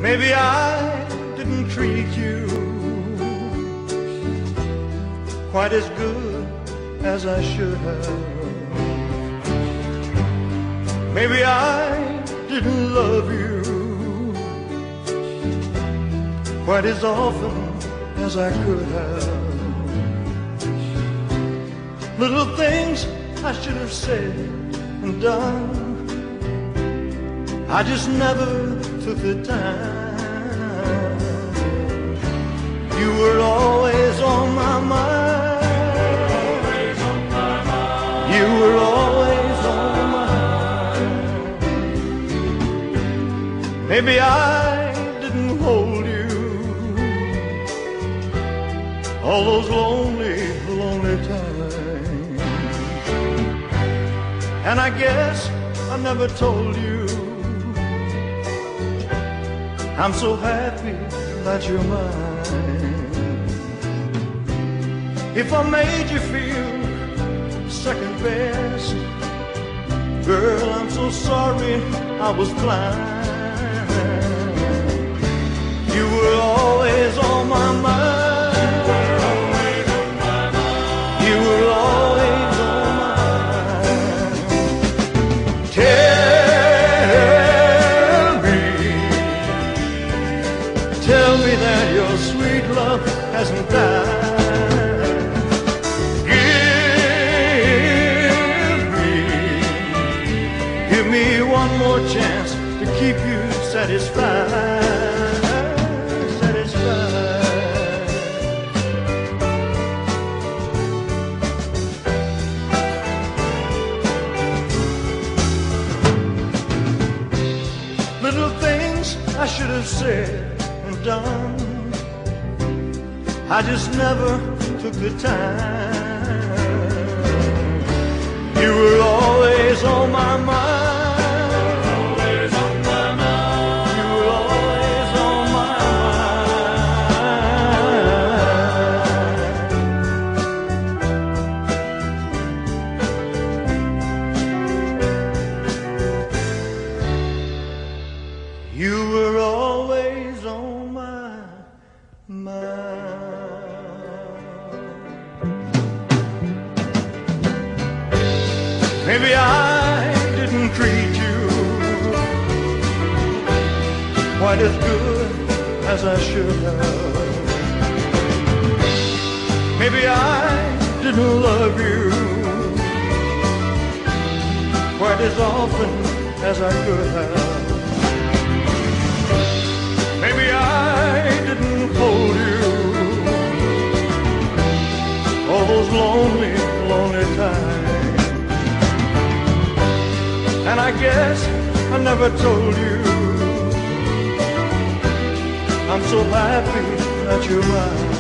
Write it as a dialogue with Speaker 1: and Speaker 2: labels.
Speaker 1: Maybe I didn't treat you quite as good as I should have. Maybe I didn't love you quite as often as I could have. Little things I should have said and done, I just never took the time. You were always on my mind. You were always on my mind. Maybe I didn't hold you all those lonely, lonely times. And I guess I never told you I'm so happy that you're mine. If I made you feel second best, girl, I'm so sorry I was blind. You were always on my mind. You were always on my mind. Tell me that your sweet love hasn't died. Give me one more chance to keep you satisfied, satisfied. Little things I should have said and done, I just never took the time. You were always on my mind. Always on my mind. You were always on my mind. You were always on my mind. Maybe I didn't treat you quite as good as I should have. Maybe I didn't love you quite as often as I could have. Maybe I didn't hold you all those lonely, lonely times. And I guess I never told you I'm so happy that you're mine.